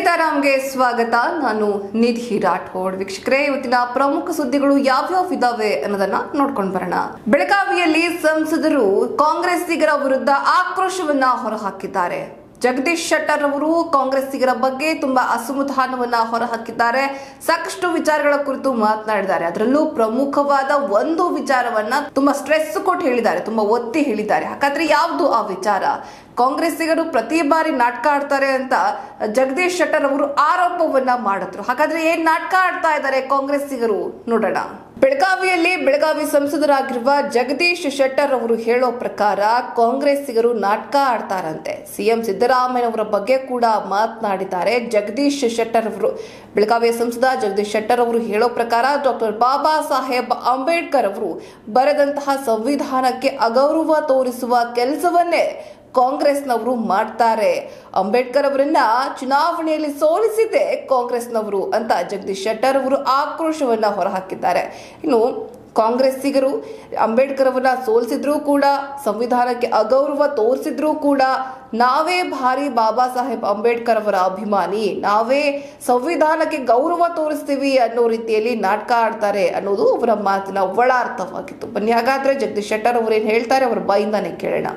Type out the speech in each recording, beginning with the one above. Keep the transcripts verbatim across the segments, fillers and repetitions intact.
ಸೀತಾರಾಮ್ಗೆ ಸ್ವಾಗತ. ನಾನು ನಿಧಿ ರಾಠೋಡ್. ವೀಕ್ಷಕರೇ, ಇವತ್ತಿನ ಪ್ರಮುಖ ಸುದ್ದಿಗಳು ಯಾವ್ಯಾವ ಇದಾವೆ ಅನ್ನೋದನ್ನ ನೋಡ್ಕೊಂಡು ಬರೋಣ. ಬೆಳಗಾವಿಯಲ್ಲಿ ಸಂಸದರು ಕಾಂಗ್ರೆಸ್ಸಿಗರ ವಿರುದ್ಧ ಆಕ್ರೋಶವನ್ನ ಹೊರಹಾಕಿದ್ದಾರೆ. ಜಗದೀಶ್ ಶೆಟ್ಟರ್ ಅವರು ಕಾಂಗ್ರೆಸ್ಸಿಗರ ಬಗ್ಗೆ ತುಂಬಾ ಅಸಮಾಧಾನವನ್ನ ಹೊರಹಾಕಿದ್ದಾರೆ. ಸಾಕಷ್ಟು ವಿಚಾರಗಳ ಕುರಿತು ಮಾತನಾಡಿದ್ದಾರೆ. ಅದರಲ್ಲೂ ಪ್ರಮುಖವಾದ ಒಂದು ವಿಚಾರವನ್ನ ತುಂಬಾ ಸ್ಟ್ರೆಸ್ ಕೊಟ್ಟು ಹೇಳಿದ್ದಾರೆ, ತುಂಬಾ ಒತ್ತಿ ಹೇಳಿದ್ದಾರೆ. ಹಾಗಾದ್ರೆ ಯಾವುದು ಆ ವಿಚಾರ? ಕಾಂಗ್ರೆಸ್ಸಿಗರು ಪ್ರತಿ ಬಾರಿ ನಾಟಕ ಆಡ್ತಾರೆ ಅಂತ ಜಗದೀಶ್ ಶೆಟ್ಟರ್ ಅವರು ಆರೋಪವನ್ನ ಮಾಡಿದ್ರು. ಹಾಗಾದ್ರೆ ಏನ್ ನಾಟಕ ಆಡ್ತಾ ಇದ್ದಾರೆ ಕಾಂಗ್ರೆಸ್ಸಿಗರು ನೋಡೋಣ. ಬೆಳಗಾವಿಯಲ್ಲಿ ಬೆಳಗಾವಿ ಸಂಸದರಾಗಿರುವ ಜಗದೀಶ್ ಶೆಟ್ಟರ್ ಅವರು ಹೇಳೋ ಪ್ರಕಾರ ಕಾಂಗ್ರೆಸ್ಸಿಗರು ನಾಟಕ ಆಡ್ತಾರಂತೆ. ಸಿಎಂ ಸಿದ್ದರಾಮಯ್ಯನವರ ಬಗ್ಗೆ ಕೂಡ ಮಾತನಾಡಿದ್ದಾರೆ ಜಗದೀಶ್ ಶೆಟ್ಟರ್ ಅವರು. ಬೆಳಗಾವಿಯ ಸಂಸದ ಜಗದೀಶ್ ಶೆಟ್ಟರ್ ಅವರು ಹೇಳೋ ಪ್ರಕಾರ ಡಾಕ್ಟರ್ ಬಾಬಾ ಸಾಹೇಬ್ ಅಂಬೇಡ್ಕರ್ ಅವರು ಬರೆದಂತಹ ಸಂವಿಧಾನಕ್ಕೆ ಅಗೌರವ ತೋರಿಸುವ ಕೆಲಸವನ್ನೇ ಕಾಂಗ್ರೆಸ್ನವರು ಮಾಡ್ತಾರೆ. ಅಂಬೇಡ್ಕರ್ ಅವರನ್ನ ಚುನಾವಣೆಯಲ್ಲಿ ಸೋಲಿಸಿದೆ ಕಾಂಗ್ರೆಸ್ನವರು ಅಂತ ಜಗದೀಶ್ ಶೆಟ್ಟರ್ ಅವರು ಆಕ್ರೋಶವನ್ನ ಹೊರಹಾಕಿದ್ದಾರೆ. ಇನ್ನು ಕಾಂಗ್ರೆಸ್ಸಿಗರು ಅಂಬೇಡ್ಕರ್ ಅವರನ್ನ ಸೋಲಿಸಿದ್ರು ಕೂಡ, ಸಂವಿಧಾನಕ್ಕೆ ಅಗೌರವ ತೋರಿಸಿದ್ರು ಕೂಡ, ನಾವೇ ಭಾರಿ ಬಾಬಾ ಸಾಹೇಬ್ ಅಂಬೇಡ್ಕರ್ ಅವರ ಅಭಿಮಾನಿ, ನಾವೇ ಸಂವಿಧಾನಕ್ಕೆ ಗೌರವ ತೋರಿಸ್ತೀವಿ ಅನ್ನೋ ರೀತಿಯಲ್ಲಿ ನಾಟಕ ಆಡ್ತಾರೆ ಅನ್ನೋದು ಅವರ ಮಾತಿನ ಒಳ ಅರ್ಥವಾಗಿತ್ತು. ಬನ್ನಿ ಹಾಗಾದ್ರೆ ಜಗದೀಶ್ ಶೆಟ್ಟರ್ ಅವರು ಏನ್ ಹೇಳ್ತಾರೆ ಅವರ ಬಾಯಿಂದಾನೆ ಕೇಳೋಣ.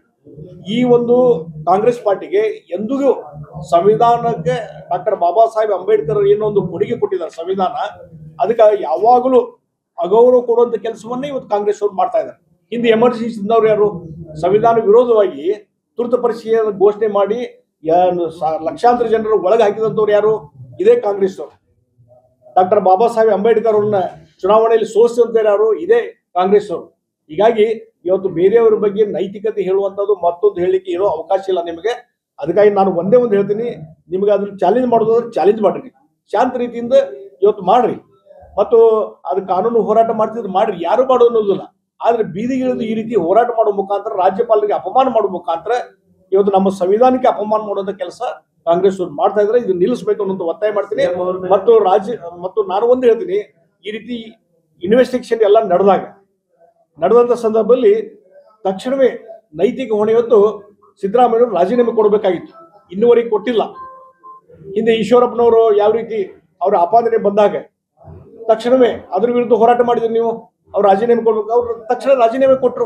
ಈ ಒಂದು ಕಾಂಗ್ರೆಸ್ ಪಾರ್ಟಿಗೆ ಎಂದಿಗೂ ಸಂವಿಧಾನಕ್ಕೆ ಡಾಕ್ಟರ್ ಬಾಬಾ ಸಾಹೇಬ್ ಅಂಬೇಡ್ಕರ್ ಏನೊಂದು ಕೊಡುಗೆ ಕೊಟ್ಟಿದ್ದಾರೆ ಸಂವಿಧಾನ, ಅದಕ್ಕೆ ಯಾವಾಗಲೂ ಅಗೌರವ ಕೊಡುವಂತ ಕೆಲಸವನ್ನೇ ಇವತ್ತು ಕಾಂಗ್ರೆಸ್ ಅವರು ಮಾಡ್ತಾ ಇದ್ದಾರೆ. ಹಿಂದೆ ಎಮರ್ಜೆನ್ಸಿ ಇದ್ದವ್ರು ಯಾರು? ಸಂವಿಧಾನ ವಿರೋಧವಾಗಿ ತುರ್ತು ಪರಿಸ್ಥಿತಿಯನ್ನು ಘೋಷಣೆ ಮಾಡಿ ಲಕ್ಷಾಂತರ ಜನರು ಒಳಗೆ ಹಾಕಿದಂಥವ್ರು ಯಾರು? ಇದೇ ಕಾಂಗ್ರೆಸ್ ಅವರು. ಡಾಕ್ಟರ್ ಬಾಬಾ ಸಾಹೇಬ್ ಅಂಬೇಡ್ಕರ್ ಅವ್ರನ್ನ ಚುನಾವಣೆಯಲ್ಲಿ ಸೋಲಿಸಿದಂತ ಯಾರು? ಇದೇ ಕಾಂಗ್ರೆಸ್ ಅವರು. ಹೀಗಾಗಿ ಇವತ್ತು ಬೇರೆಯವರ ಬಗ್ಗೆ ನೈತಿಕತೆ ಹೇಳುವಂಥದ್ದು ಮತ್ತೊಂದು ಹೇಳಲಿಕ್ಕೆ ಇರೋ ಅವಕಾಶ ಇಲ್ಲ ನಿಮಗೆ. ಅದಕ್ಕಾಗಿ ನಾನು ಒಂದೇ ಒಂದು ಹೇಳ್ತೀನಿ, ನಿಮಗೆ ಅದನ್ನ ಚಾಲೆಂಜ್ ಮಾಡೋದಾದ್ರೆ ಚಾಲೆಂಜ್ ಮಾಡ್ರಿ, ಶಾಂತ ರೀತಿಯಿಂದ ಇವತ್ತು ಮಾಡ್ರಿ, ಮತ್ತು ಅದು ಕಾನೂನು ಹೋರಾಟ ಮಾಡ್ತಿದ್ರೆ ಮಾಡ್ರಿ, ಯಾರು ಮಾಡೋದು ಅನ್ನೋದಿಲ್ಲ. ಆದ್ರೆ ಬೀದಿಗಿಳಿದು ಈ ರೀತಿ ಹೋರಾಟ ಮಾಡೋ ಮುಖಾಂತರ, ರಾಜ್ಯಪಾಲರಿಗೆ ಅಪಮಾನ ಮಾಡೋ ಮುಖಾಂತರ ಇವತ್ತು ನಮ್ಮ ಸಂವಿಧಾನಕ್ಕೆ ಅಪಮಾನ ಮಾಡುವಂತ ಕೆಲಸ ಕಾಂಗ್ರೆಸ್ ಅವ್ರು ಮಾಡ್ತಾ ಇದ್ರೆ ಇದು ನಿಲ್ಲಿಸಬೇಕು ಅನ್ನೋದು ಒತ್ತಾಯ ಮಾಡ್ತೀನಿ. ಮತ್ತು ರಾಜ್ಯ ಮತ್ತು ನಾನು ಒಂದು ಹೇಳ್ತೀನಿ, ಈ ರೀತಿ ಇನ್ವೆಸ್ಟಿಗೇಷನ್ ಎಲ್ಲ ನಡೆದಾಗ ನಡೆದಂತ ಸಂದರ್ಭದಲ್ಲಿ ತಕ್ಷಣವೇ ನೈತಿಕ ಹೊಣೆ ಹೊತ್ತು ಸಿದ್ದರಾಮಯ್ಯ ರಾಜೀನಾಮೆ ಕೊಡಬೇಕಾಗಿತ್ತು. ಇನ್ನುವರೆಗೆ ಕೊಟ್ಟಿಲ್ಲ. ಹಿಂದೆ ಈಶ್ವರಪ್ಪನವರು ಯಾವ ರೀತಿ ಅವರ ಆಪಾದನೆ ಬಂದಾಗ ತಕ್ಷಣವೇ ಅದ್ರ ವಿರುದ್ಧ ಹೋರಾಟ ಮಾಡಿದ್ರು ನೀವು, ಅವ್ರು ರಾಜೀನಾಮೆ ಕೊಡ್ಬೇಕು, ಅವ್ರು ತಕ್ಷಣ ರಾಜೀನಾಮೆ ಕೊಟ್ಟರು.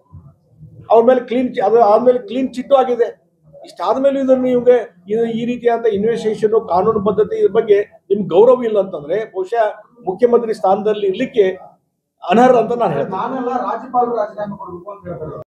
ಅವ್ರ ಮೇಲೆ ಕ್ಲೀನ್ ಅದು ಆದ್ಮೇಲೆ ಕ್ಲೀನ್ ಚಿಟ್ಟು ಆಗಿದೆ. ಇಷ್ಟಾದ್ಮೇಲೆ ಇದನ್ನು ನಿಮ್ಗೆ ಇದು ಈ ರೀತಿಯಾದಂತ ಇನ್ವೆಸ್ಟಿಗೇಷನ್ ಕಾನೂನು ಪದ್ಧತಿ ಇದ್ರ ಬಗ್ಗೆ ನಿಮ್ಗೆ ಗೌರವ ಇಲ್ಲ ಅಂತಂದ್ರೆ ಬಹುಶಃ ಮುಖ್ಯಮಂತ್ರಿ ಸ್ಥಾನದಲ್ಲಿ ಇರ್ಲಿಕ್ಕೆ ಅನರ್ಹ ಅಂತ ನಾನು ಹೇಳ್ತೀನಿ.